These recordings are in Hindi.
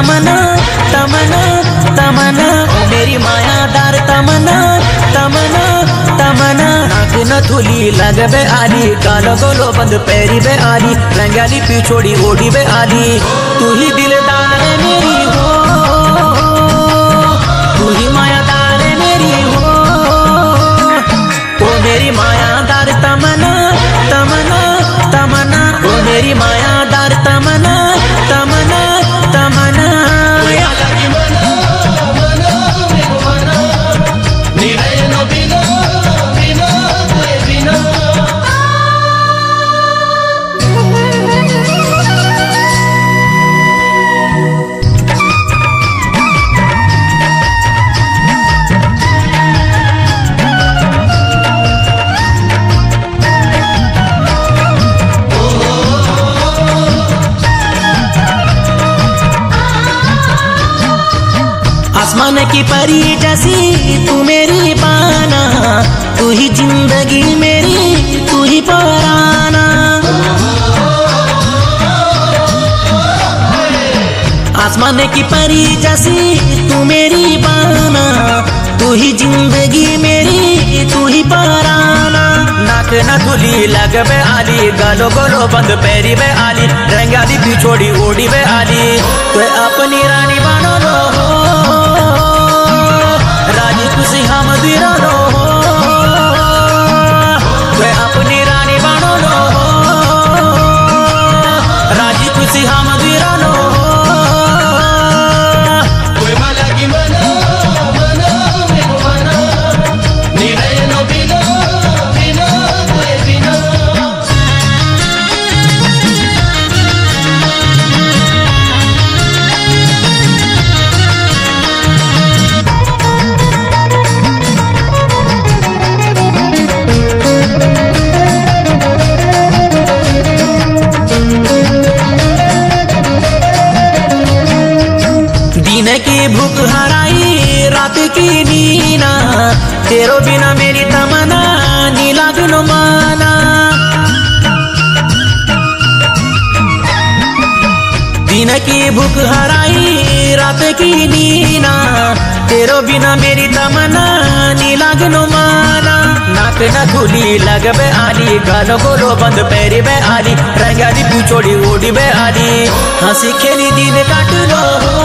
तमन्ना तमन्ना तमन्ना, ओ मेरी मायादार तमन्ना तमन्ना तमन्ना। नाक न थुली लगबे आली, गालो गोलो बंद पैरी बे आली, रंगाली पिछोड़ी ओढ़ी बे आली। तू ही दिलदार है मेरी हो, तू ही मायादार है मेरी हो, ओ मेरी मायादार तमन्ना तमन्ना तमन्ना, ओ मेरी मायादार तमन्ना तमन्ना तमन्ना। आसमान की परी जैसी तू मेरी पाना, तू ही जिंदगी मेरी, तू ही पराना। आसमान की परी जैसी तू मेरी पाना, तू ही जिंदगी मेरी, तू ही पराना। नाक न धुली लगबे आली, गालो गोलो बंद पैरी बे आली, रंगाली पिछोड़ी ओढ़ी बे आली। तो अपनी रानी बनो लो, राजी खुशी हम दिरा लो, तो अपनी रानी बनो लो, राजी खुशी हम दिरा लो। दिन की भूख हराई रात की नीना, तेरो बिना मेरी तमन्ना नीला बिनो माना। दिन की भूख हराई रात की नीना, तेरो बिना मेरी तमन्ना नीला बिनो माना। नाक न धुली लगबे आली, गालो गोलो बंद पैरी बे आली, रंगाली पिछोड़ी ओढ़ी बे आली। हंसी खेली दिन काट लो,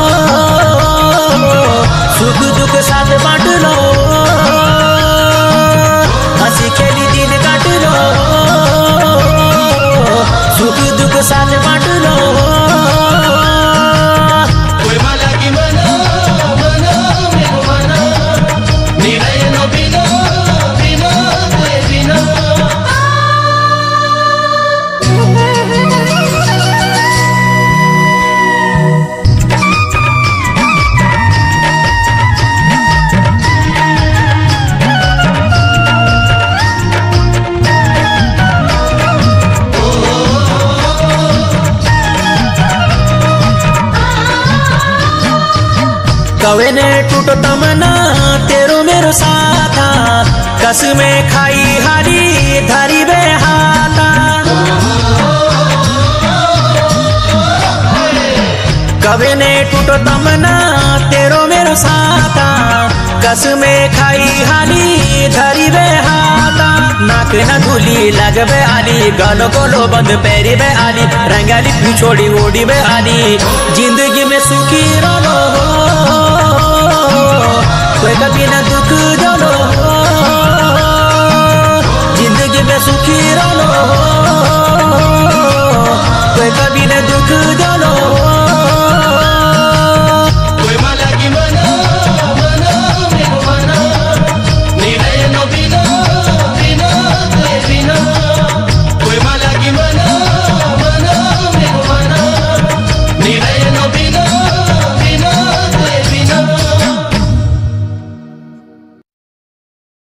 सुख दुख साथ बांट लो, हंसी खेली दिन काट लो, सुख दुख साथ बांट लो। कवे ने टूटो तमन्ना तेरो मेरो साथा, कसमें खाई हारी धारी बे हाथा। कवे ने टूटो तमन्ना तेरो मेरो साथा, कसमें खाई हारी धारी बे हाथा। नाक न धुली लगबे आली, गालो गोलो बंद पैरी बे आली, रंगाली पिछोड़ी ओढ़ी बे आली। जिंदगी में सुखी रहो, कोई कभी न दुख जानो।